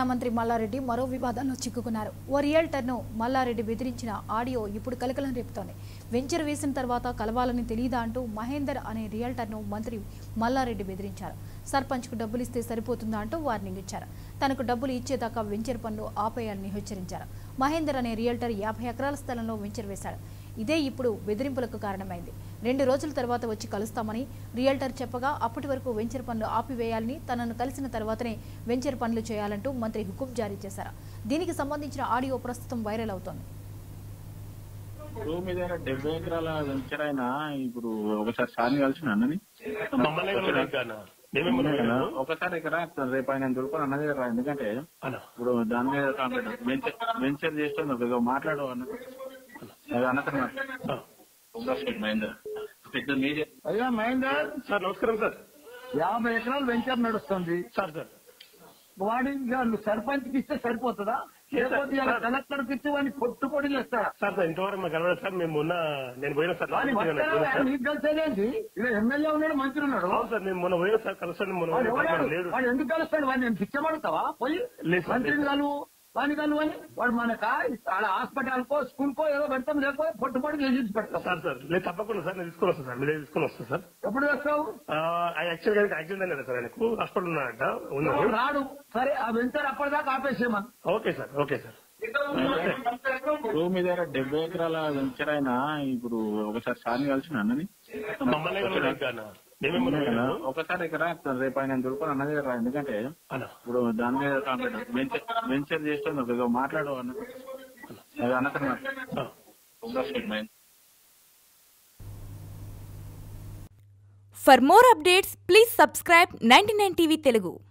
మంత్రి మల్లారెడ్డి మరో వివాదంలో చిక్కుకున్నారు. ఓ రియల్టర్ను మల్లారెడ్డి బెదిరించిన ఆడియో ఇప్పుడు కలకలం రేపుతోంది. వెంచర్ వేసిన తర్వాత కలవాలని తెలియదా అంటూ మహేందర్ అనే రియల్టర్ను మంత్రి మల్లారెడ్డి బెదిరించారు. సర్పంచ్కు డబ్బులు ఇస్తే సరిపోతుందా అంటూ వార్నింగ్ ఇచ్చారు. తనకు డబ్బులు ఇచ్చేదాకా వెంచర్ పనులు ఆపేయాలని హెచ్చరించారు. మహేందర్ అనే రియల్టర్ 50 ఎకరాల స్థలంలో వెంచర్ వేశాడు. ఇదే ఇప్పుడు బెదిరింపులకు కారణమైంది. 2 రోజుల తర్వాత వచ్చి కలుస్తామని రియల్టర్ చెప్పగా అప్పటి వరకు వెంచర్ పనులు ఆపివేయాలని, తనను కలిసిన తర్వాతనే వెంచర్ పనులు చేయాలంటూ మంత్రి హుకుం జారీ చేశారు. దీనికి సంబంధించిన ఆడియో ప్రస్తుతం వైరల్ అవుతోంది. భూమి దగ్గర 70 ఎకరాల వెంచర్ అయినా ఇప్పుడు ఒకసారి సార్ని కలిసిన అన్నని ఒకసారి ఇక్కడ రేపు ఆయన దొరుకుని అన్న దగ్గర ఎందుకంటే ఇప్పుడు దాని మీద వెంచర్ చేస్తుంది మాట్లాడు అన్న అయ్యా మహేందర్ సార్, నమస్కారం సార్. 50 ఎకరాలు వెంచర్ నడుస్తుంది సార్. వాడి సర్పంచ్కి ఇస్తే సరిపోతుందా? లేకపోతే కలెక్టర్కి ఇచ్చి వాడిని పొట్టుపొడి చేస్తారా? సార్ ఇంతవరకు మాకు కలవలేదు సార్. మేము నేను పోయినా సార్. నీకు తెలిసేదేంటి? ఇలా ఎమ్మెల్యే ఉన్నాడు, మంత్రి ఉన్నాడు. సార్ నేను మొన్న పోయినా సార్ కలుస్తాను. వాడు ఎందుకు కలుస్తాడు? వాడిని నేను పిచ్చబడతావా? పోయి మంత్రిని కలువు, వాడిని కలువని వాడు మనకా హాస్పిటల్కో స్కూల్కో ఏదో పెడతాం, లేకపోతే పొట్టుపొడి చేసి పెడతాం. సార్ లేదు తప్పకుండా సార్. నేను తీసుకొని వస్తాను సార్. మీరు తీసుకొని వస్తాను సార్. ఎప్పుడు వస్తావు? యాక్చువల్గా యాక్సిడెంట్ అయినా సార్. ఆయనకు హాస్పిటల్ ఉన్నాడంట. రాడు. సరే, ఆ వెంచర్ అప్పటిదాకా ఆపేసేమని. Okay sir. Okay sir. భూమి దగ్గర 70 ఎకరాల వెంచర్ అయినా ఇప్పుడు ఒకసారి సార్ని కలిసిన అన్నని ఒకసారి ఇక్కడ రేపు ఆయన దొరుకుని అన్న దగ్గర ఎందుకంటే ఇప్పుడు దాని మీద వెంచర్ చేస్తుంది మాట్లాడు అన్న. For more updates, please subscribe 99TV Telugu.